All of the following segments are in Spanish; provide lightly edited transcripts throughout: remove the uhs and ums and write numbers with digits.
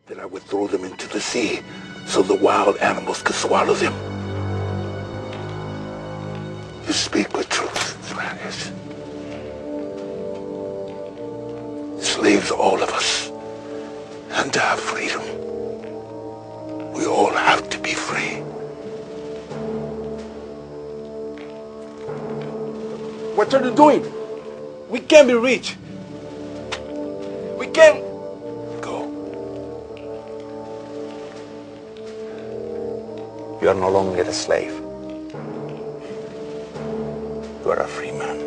Then I would throw them into the sea so the wild animals could swallow them. You speak with truth, Spaniards. Slaves, all of us. And to have freedom, we all have to be free. What are you doing? We can't be rich. We can't. Go. You are no longer a slave. You are a free man.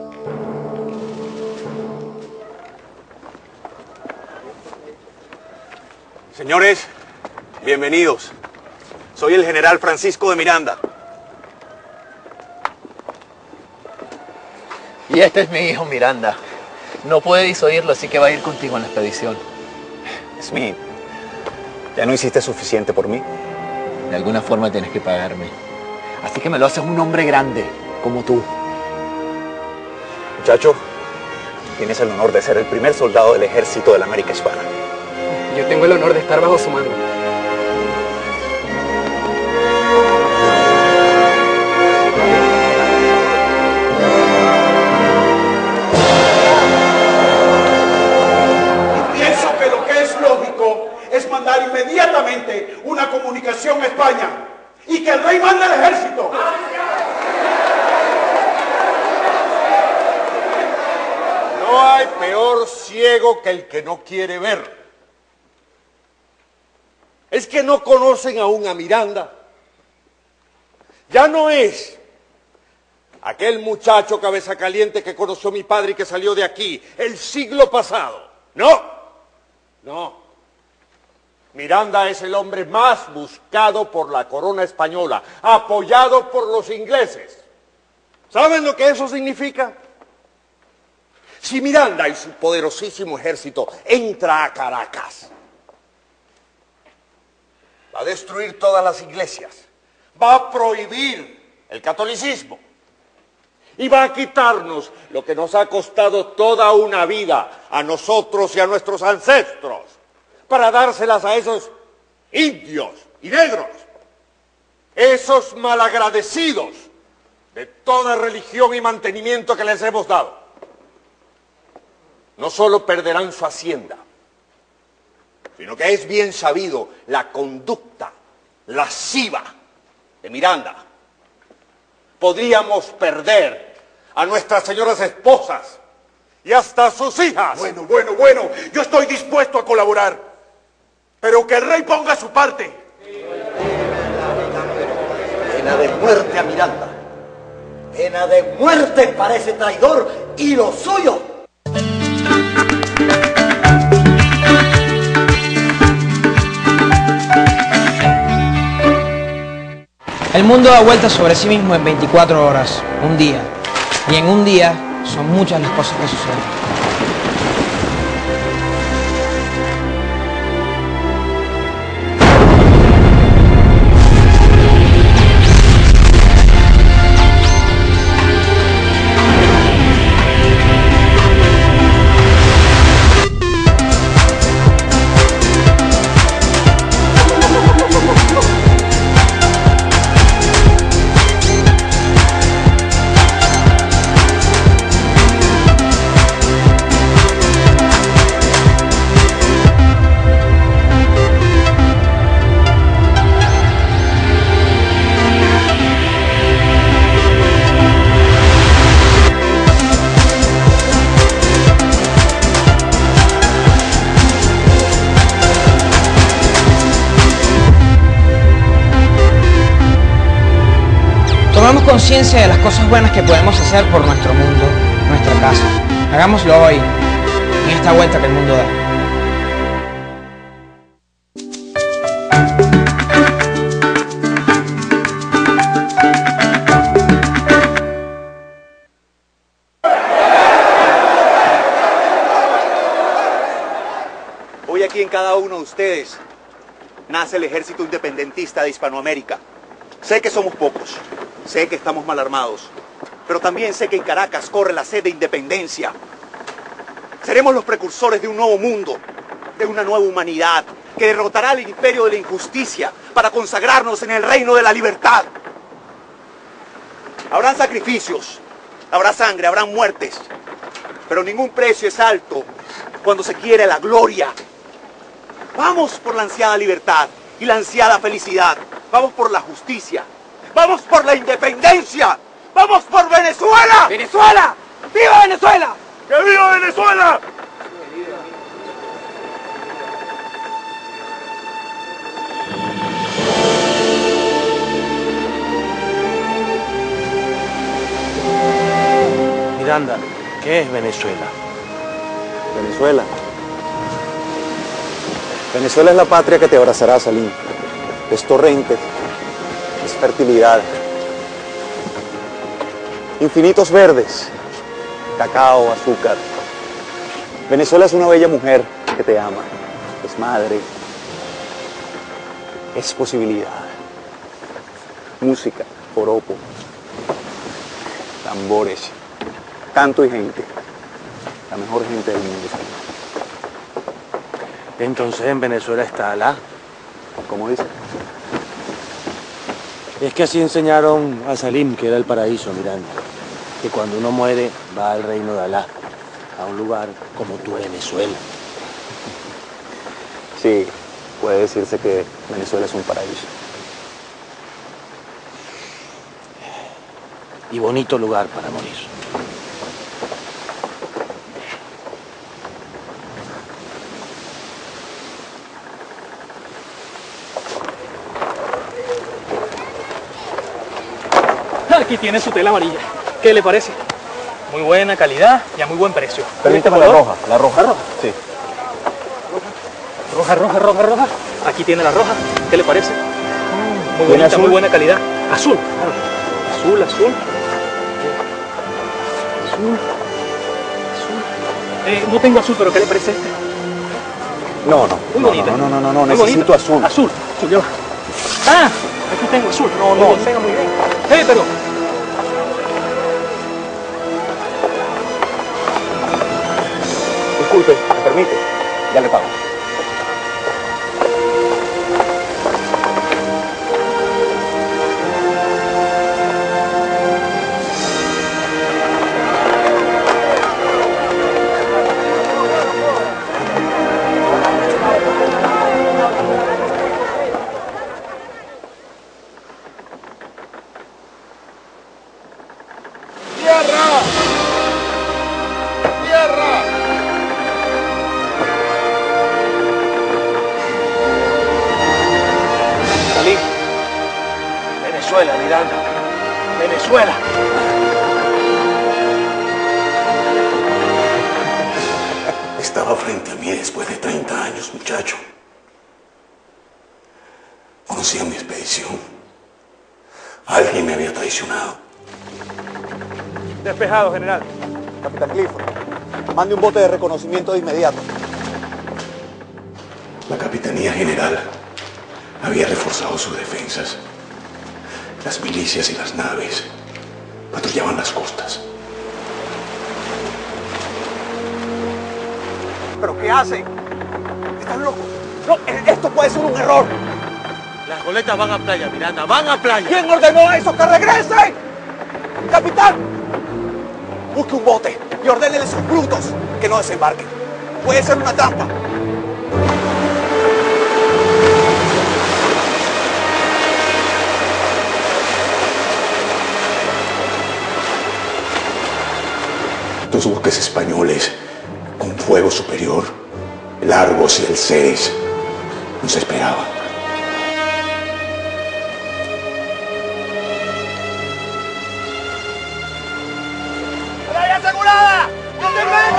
Señores, bienvenidos. Soy el general Francisco de Miranda. Y este es mi hijo Miranda. No puede disuadirlo, así que va a ir contigo en la expedición. Smith, ¿ya no hiciste suficiente por mí? De alguna forma tienes que pagarme. Así que me lo haces un hombre grande, como tú. Muchacho, tienes el honor de ser el primer soldado del ejército de la América Hispana. Yo tengo el honor de estar bajo su mando. Y pienso que lo que es lógico es mandar inmediatamente una comunicación a España y que el rey mande el ejército. No hay peor ciego que el que no quiere ver. Es que no conocen aún a Miranda. Ya no es aquel muchacho cabeza caliente que conoció mi padre y que salió de aquí el siglo pasado. No, no. Miranda es el hombre más buscado por la corona española, apoyado por los ingleses. ¿Saben lo que eso significa? Si Miranda y su poderosísimo ejército entra a Caracas, va a destruir todas las iglesias, va a prohibir el catolicismo y va a quitarnos lo que nos ha costado toda una vida a nosotros y a nuestros ancestros para dárselas a esos indios y negros, esos malagradecidos de toda religión y mantenimiento que les hemos dado. No solo perderán su hacienda, sino que es bien sabido la conducta lasciva de Miranda. Podríamos perder a nuestras señoras esposas y hasta a sus hijas. Bueno, yo estoy dispuesto a colaborar, pero que el rey ponga su parte. Pena de muerte a Miranda. Pena de muerte para ese traidor y lo suyo. El mundo da vueltas sobre sí mismo en 24 horas, un día. Y en un día son muchas las cosas que suceden. Tomamos conciencia de las cosas buenas que podemos hacer por nuestro mundo, nuestra casa. Hagámoslo hoy, en esta vuelta que el mundo da. Hoy aquí en cada uno de ustedes nace el Ejército Independentista de Hispanoamérica. Sé que somos pocos, sé que estamos mal armados, pero también sé que en Caracas corre la sed de independencia. Seremos los precursores de un nuevo mundo, de una nueva humanidad que derrotará el imperio de la injusticia para consagrarnos en el reino de la libertad. Habrán sacrificios, habrá sangre, habrán muertes, pero ningún precio es alto cuando se quiere la gloria. Vamos por la ansiada libertad y la ansiada felicidad. Vamos por la justicia. Vamos por la independencia. ¡Vamos por Venezuela! ¡Venezuela! ¡Viva Venezuela! ¡Que viva Venezuela! Miranda, ¿qué es Venezuela? Venezuela. Venezuela es la patria que te abrazará, Salim. Es torrente, es fertilidad. Infinitos verdes, cacao, azúcar. Venezuela es una bella mujer que te ama, es madre, es posibilidad. Música, joropo, tambores, canto y gente. La mejor gente del mundo. Entonces en Venezuela está Alá. ¿Cómo dice? Es que así enseñaron a Salim que era el paraíso, Miranda. Que cuando uno muere va al reino de Alá, a un lugar como tu Venezuela. Sí, puede decirse que Venezuela es un paraíso. Y bonito lugar para morir. Aquí tiene su tela amarilla. ¿Qué le parece? Muy buena calidad y a muy buen precio. Permítame la roja. ¿La roja? Sí. Roja. Aquí tiene la roja. ¿Qué le parece? Muy bonita, azul? muy buena calidad. Azul. Azul. No tengo azul, pero ¿qué le parece este? No. Muy bonita. No. Muy Necesito bonita. azul. Azul, ya va. Ah, aquí tengo azul. No. Venga, muy bien. Pero... Disculpe, ¿me permite? Ya le pago. Venezuela, Miranda. Venezuela. Estaba frente a mí después de 30 años, muchacho. Conocía mi expedición. Alguien me había traicionado. Despejado, general. Capitán Clifford, mande un bote de reconocimiento de inmediato. La Capitanía General había reforzado sus defensas. Las milicias y las naves patrullaban las costas. ¿Pero qué hacen? ¿Están locos? No, esto puede ser un error. Las goletas van a playa, Miranda, van a playa. ¿Quién ordenó eso? ¡Que regresen! ¡Capitán! Busque un bote y ordénele a sus brutos que no desembarquen. Puede ser una trampa. Los buques españoles, con fuego superior, el Argos y el Ceres, nos esperaban. ¡Playa asegurada! ¡No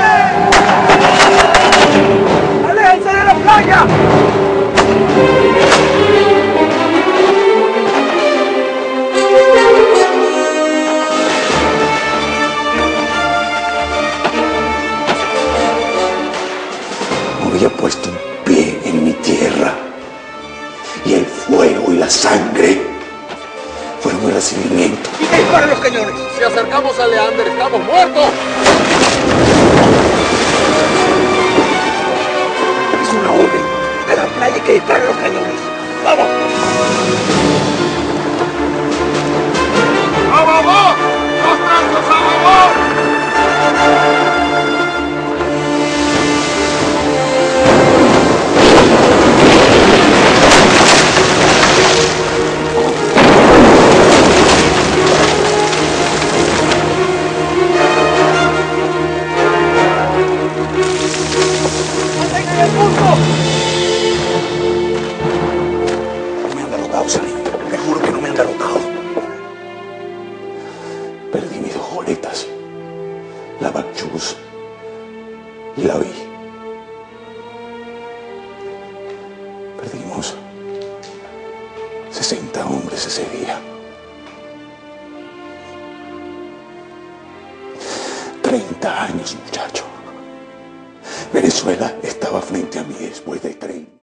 te metes! ¡Aléjense de la playa! Había puesto un pie en mi tierra y el fuego y la sangre fueron mi recibimiento. ¡Y que disparen los cañones! Si acercamos a Leander, estamos muertos. Es una orden de la la playa y que disparen los cañones. ¡Vamos! ¡A favor! ¡Los trancos a favor! No me han derrotado, Salim. Te juro que no me han derrotado. Perdí mis dos goletas, la Bakchus y la Vi. Perdimos 60 hombres ese día. 30 años, muchacho. Venezuela estaba frente a mí después de 30.